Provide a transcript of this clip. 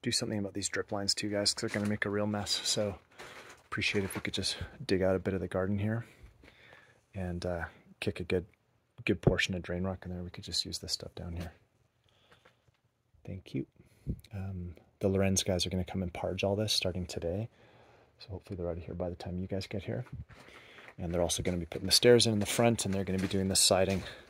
do something about these drip lines too, guys, because they're going to make a real mess. So appreciate if we could just dig out a bit of the garden here and kick a good portion of drain rock in there. We could just use this stuff down here. Thank you. The Lorenz guys are going to come and parge all this starting today. So hopefully they're out of here by the time you guys get here. And they're also going to be putting the stairs in the front, and they're going to be doing the siding